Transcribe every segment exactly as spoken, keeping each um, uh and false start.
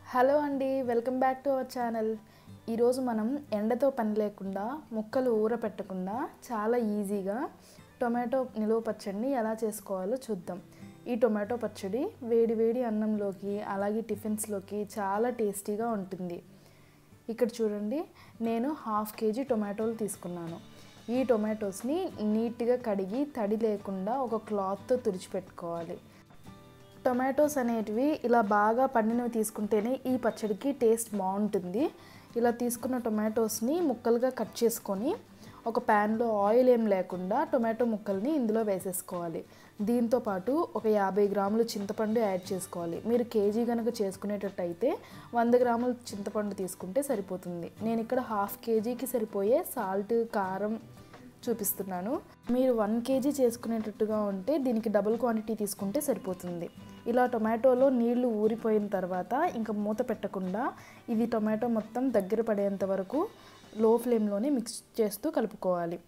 Hello అండి, welcome back to our channel. ఈరోజు మనం ఎండతో పని లేకుండా ముక్కలు ఊరపెట్టకుండా చాలా ఈజీగా టొమాటో నిలువ పచ్చడిని ఎలా చేసుకోవాలో చూద్దాం. ఈ టొమాటో పచ్చడి వేడి వేడి అన్నంలోకి అలాగే టిఫిన్స్లోకి చాలా టేస్టీగా ఉంటుంది. ఇక్కడ చూడండి, నేను హాఫ్ కేజీ టొమాటోలు తీసుకున్నాను. ఈ టొమాటోస్ని నీట్గా కడిగి తడి లేకుండా ఒక క్లాత్తో తుడిచిపెట్టుకోవాలి. టొమాటోస్ అనేటివి ఇలా బాగా పండినవి తీసుకుంటేనే ఈ పచ్చడికి టేస్ట్ బాగుంటుంది. ఇలా తీసుకున్న టొమాటోస్ని ముక్కలుగా కట్ చేసుకొని ఒక ప్యాన్లో ఆయిల్ ఏం లేకుండా టొమాటో ముక్కల్ని ఇందులో వేసేసుకోవాలి. దీంతోపాటు ఒక యాభై గ్రాములు చింతపండు యాడ్ చేసుకోవాలి. మీరు కేజీ కనుక చేసుకునేటట్టయితే వంద గ్రాముల చింతపండు తీసుకుంటే సరిపోతుంది. నేను ఇక్కడ హాఫ్ కేజీకి సరిపోయే సాల్ట్, కారం చూపిస్తున్నాను. మీరు వన్ కేజీ చేసుకునేటట్టుగా ఉంటే దీనికి డబుల్ క్వాంటిటీ తీసుకుంటే సరిపోతుంది. ఇలా టొమాటోలో నీళ్లు ఊరిపోయిన తర్వాత ఇంకా మూత పెట్టకుండా ఇది టొమాటో మొత్తం దగ్గర పడేంత వరకు లో ఫ్లేమ్లోనే మిక్స్ చేస్తూ కలుపుకోవాలి.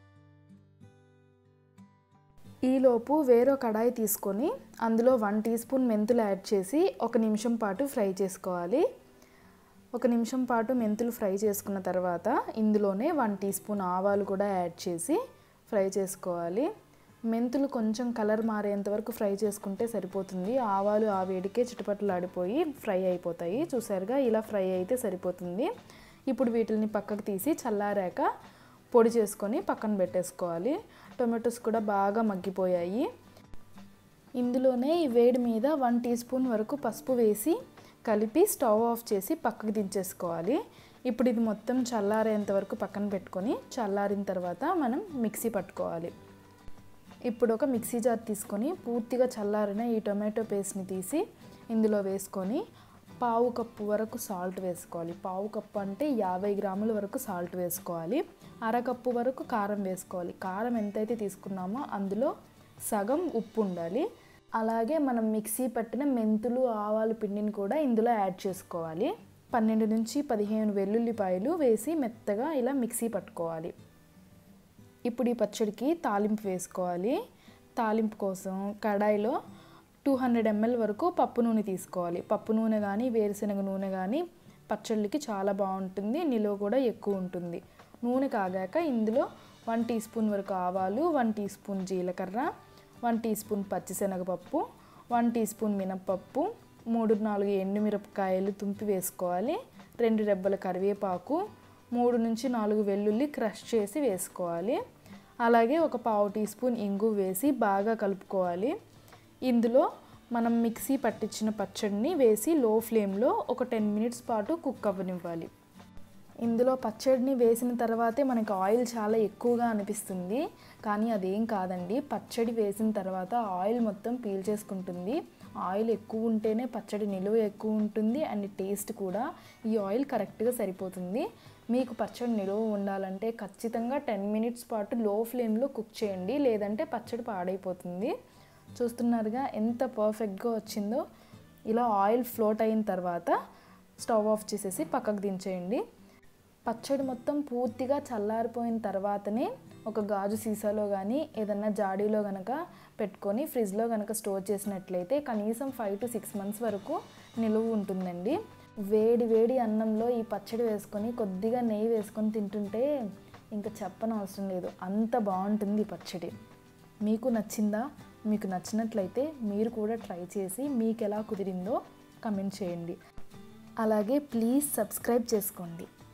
ఈలోపు వేరో కడాయి తీసుకొని అందులో వన్ టీ స్పూన్ మెంతులు యాడ్ చేసి ఒక నిమిషం పాటు ఫ్రై చేసుకోవాలి. ఒక నిమిషం పాటు మెంతులు ఫ్రై చేసుకున్న తర్వాత ఇందులోనే వన్ టీ స్పూన్ ఆవాలు కూడా యాడ్ చేసి ఫ్రై చేసుకోవాలి. మెంతులు కొంచెం కలర్ మారేంత వరకు ఫ్రై చేసుకుంటే సరిపోతుంది. ఆవాలు ఆ వేడికే చిటపటలు ఆడిపోయి ఫ్రై అయిపోతాయి. చూసారుగా, ఇలా ఫ్రై అయితే సరిపోతుంది. ఇప్పుడు వీటిని పక్కకు తీసి చల్లారాక పొడి చేసుకొని పక్కన పెట్టేసుకోవాలి. టొమాటోస్ కూడా బాగా మగ్గిపోయాయి. ఇందులోనే ఈ వేడి మీద వన్ టీ స్పూన్ వరకు పసుపు వేసి కలిపి స్టవ్ ఆఫ్ చేసి పక్కకు దించేసుకోవాలి. ఇప్పుడు ఇది మొత్తం చల్లారేంత వరకు పక్కన పెట్టుకొని చల్లారిన తర్వాత మనం మిక్సీ పట్టుకోవాలి. ఇప్పుడు ఒక మిక్సీ జార్ తీసుకొని పూర్తిగా చల్లారిన ఈ టొమాటో పేస్ట్ని తీసి ఇందులో వేసుకొని పావు కప్పు వరకు సాల్ట్ వేసుకోవాలి. పావు కప్పు అంటే యాభై గ్రాముల వరకు సాల్ట్ వేసుకోవాలి. అరకప్పు వరకు కారం వేసుకోవాలి. కారం ఎంతైతే తీసుకున్నామో అందులో సగం ఉప్పు ఉండాలి. అలాగే మనం మిక్సీ పట్టిన మెంతులు, ఆవాలు పిండిని కూడా ఇందులో యాడ్ చేసుకోవాలి. పన్నెండు నుంచి పదిహేను వెల్లుల్లిపాయలు వేసి మెత్తగా ఇలా మిక్సీ పట్టుకోవాలి. ఇప్పుడు ఈ పచ్చడికి తాలింపు వేసుకోవాలి. తాలింపు కోసం కడాయిలో టూ హండ్రెడ్ ఎంఎల్ వరకు పప్పు నూనె తీసుకోవాలి. పప్పు నూనె కానీ వేరుశనగ నూనె కానీ పచ్చళ్ళకి చాలా బాగుంటుంది, నిలువ కూడా ఎక్కువ ఉంటుంది. నూనె కాగాక ఇందులో వన్ టీ స్పూన్ వరకు ఆవాలు, వన్ టీ స్పూన్ జీలకర్ర, వన్ టీ స్పూన్ పచ్చిశనగపప్పు, వన్ టీ స్పూన్ మినప్పప్పు, మూడు నాలుగు ఎండుమిరపకాయలు తుంపి వేసుకోవాలి. రెండు రెబ్బల కరివేపాకు, మూడు నుంచి నాలుగు వెల్లుల్లి క్రష్ చేసి వేసుకోవాలి. అలాగే ఒక పావు టీ స్పూన్ ఇంగు వేసి బాగా కలుపుకోవాలి. ఇందులో మనం మిక్సీ పట్టించిన పచ్చడిని వేసి లో ఫ్లేమ్లో ఒక టెన్ మినిట్స్ పాటు కుక్ అవ్వనివ్వాలి. ఇందులో పచ్చడిని వేసిన తర్వాతే మనకు ఆయిల్ చాలా ఎక్కువగా అనిపిస్తుంది, కానీ అదేం కాదండి. పచ్చడి వేసిన తర్వాత ఆయిల్ మొత్తం పీల్చేసుకుంటుంది. ఆయిల్ ఎక్కువ ఉంటేనే పచ్చడి నిలువ ఎక్కువ ఉంటుంది అండ్ టేస్ట్ కూడా. ఈ ఆయిల్ కరెక్ట్గా సరిపోతుంది. మీకు పచ్చడి నిలువ ఉండాలంటే ఖచ్చితంగా టెన్ మినిట్స్ పాటు లో ఫ్లేమ్లో కుక్ చేయండి, లేదంటే పచ్చడి పాడైపోతుంది. చూస్తున్నారుగా ఎంత పర్ఫెక్ట్గా వచ్చిందో. ఇలా ఆయిల్ ఫ్లోట్ అయిన తర్వాత స్టవ్ ఆఫ్ చేసేసి పక్కకు దించేయండి. పచ్చడి మొత్తం పూర్తిగా చల్లారిపోయిన తర్వాతనే ఒక గాజు సీసాలో కానీ ఏదన్నా జాడీలో కనుక పెట్టుకొని ఫ్రిడ్జ్లో కనుక స్టోర్ చేసినట్లయితే కనీసం ఫైవ్ టు సిక్స్ మంత్స్ వరకు నిలువ ఉంటుందండి. వేడి వేడి అన్నంలో ఈ పచ్చడి వేసుకొని కొద్దిగా నెయ్యి వేసుకొని తింటుంటే ఇంకా చెప్పనవసరం లేదు, అంత బాగుంటుంది ఈ పచ్చడి. మీకు నచ్చిందా? మీకు నచ్చినట్లయితే మీరు కూడా ట్రై చేసి మీకు ఎలా కుదిరిందో కమెంట్ చేయండి. అలాగే ప్లీజ్ సబ్స్క్రైబ్ చేసుకోండి.